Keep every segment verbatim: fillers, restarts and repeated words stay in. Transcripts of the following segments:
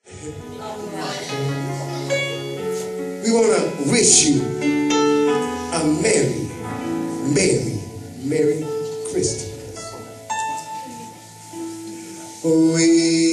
We want to wish you a merry, merry, merry Christmas. We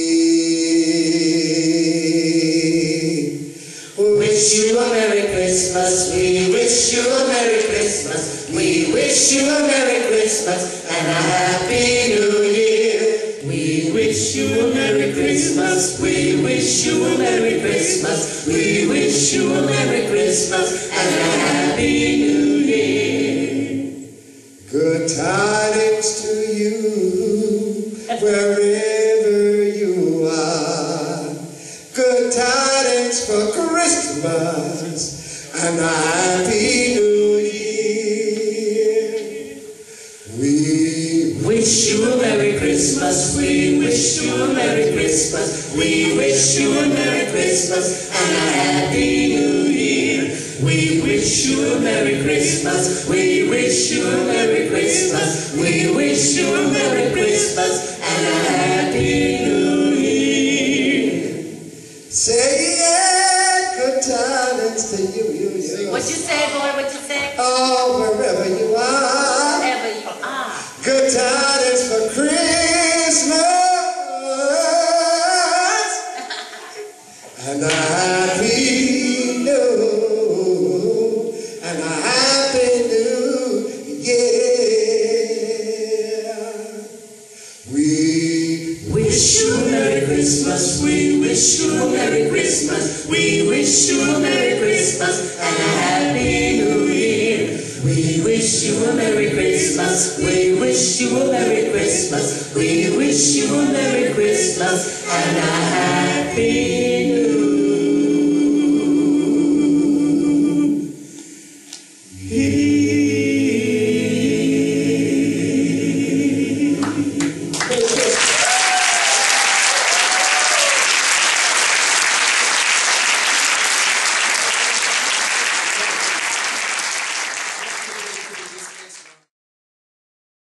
wish you a Merry Christmas. We wish you a Merry Christmas. We wish you a Merry Christmas and a Happy New Year. We wish you a Merry Christmas. We wish you a Merry Christmas. We wish you a Merry Christmas and a Happy New Year. Good tidings to you wherever you are. Good tidings for Christmas and a Happy New Year. We wish you a Merry Christmas. We wish you a Merry Christmas. We wish you a Merry Christmas and a Happy New Year. We wish you a Merry Christmas. We wish you a Merry Christmas. We wish you a Merry Christmas and a Happy New Year. Say yeah, good tidings to you, you, you. What you say, boy? What you say? Oh, wherever you are. Wherever you are. Good tidings for Christmas and a Happy New and a Happy New Year. We wish you a Merry Christmas. We wish you a Merry Christmas. We wish you a Merry Christmas and a Happy New Year. We wish you a Merry Christmas. We wish you a Merry Christmas. We wish you a Merry Christmas and a